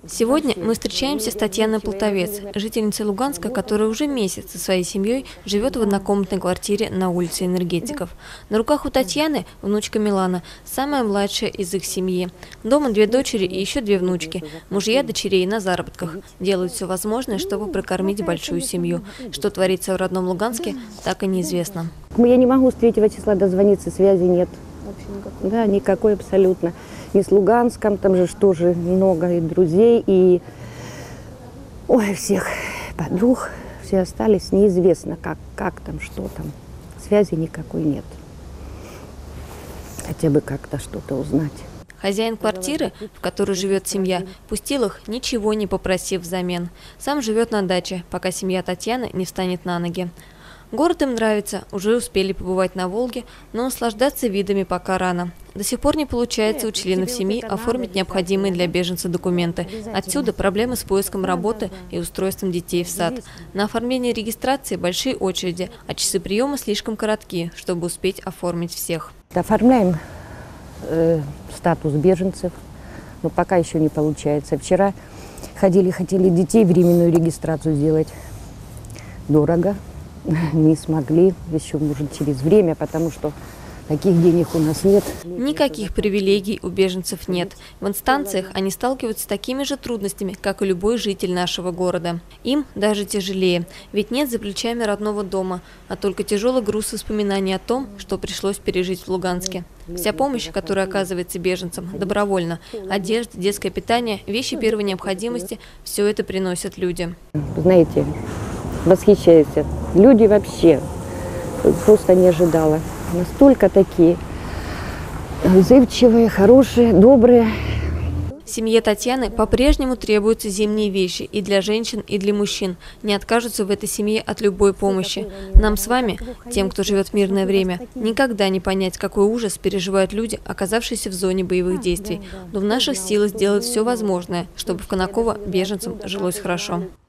Сегодня мы встречаемся с Татьяной Полтовец, жительницей Луганска, которая уже месяц со своей семьей живет в однокомнатной квартире на улице Энергетиков. На руках у Татьяны внучка Милана, самая младшая из их семьи. Дома 2 дочери и еще 2 внучки. Мужья дочерей на заработках. Делают все возможное, чтобы прокормить большую семью. Что творится в родном Луганске, так и неизвестно. Я не могу с 3 числа дозвониться, связи нет. Вообще никакой? Да, никакой абсолютно. Не с Луганском, там же тоже много и друзей, и всех подруг, все остались, неизвестно, как там, что там. Связи никакой нет. Хотя бы как-то что-то узнать. Хозяин квартиры, в которой живет семья, пустил их, ничего не попросив взамен. Сам живет на даче, пока семья Татьяны не встанет на ноги. Город им нравится, уже успели побывать на Волге, но наслаждаться видами пока рано. До сих пор не получается у членов семьи оформить необходимые для беженца документы. Отсюда проблемы с поиском работы и устройством детей в сад. На оформление регистрации большие очереди, а часы приема слишком короткие, чтобы успеть оформить всех. Оформляем статус беженцев, но пока еще не получается. Вчера хотели детей временную регистрацию сделать. Дорого. Не смогли, еще может через время, потому что таких денег у нас нет. Никаких привилегий у беженцев нет. В инстанциях они сталкиваются с такими же трудностями, как и любой житель нашего города. Им даже тяжелее, ведь нет за плечами родного дома, а только тяжелый груз воспоминаний о том, что пришлось пережить в Луганске. Вся помощь, которая оказывается беженцам, добровольно. Одежда, детское питание, вещи первой необходимости – все это приносят люди. Знаете, восхищаюсь. Люди вообще просто не ожидала. Настолько такие отзывчивые, хорошие, добрые. Семье Татьяны по-прежнему требуются зимние вещи и для женщин, и для мужчин. Не откажутся в этой семье от любой помощи. Нам с вами, тем, кто живет в мирное время, никогда не понять, какой ужас переживают люди, оказавшиеся в зоне боевых действий. Но в наших силах сделать все возможное, чтобы в Конаково беженцам жилось хорошо.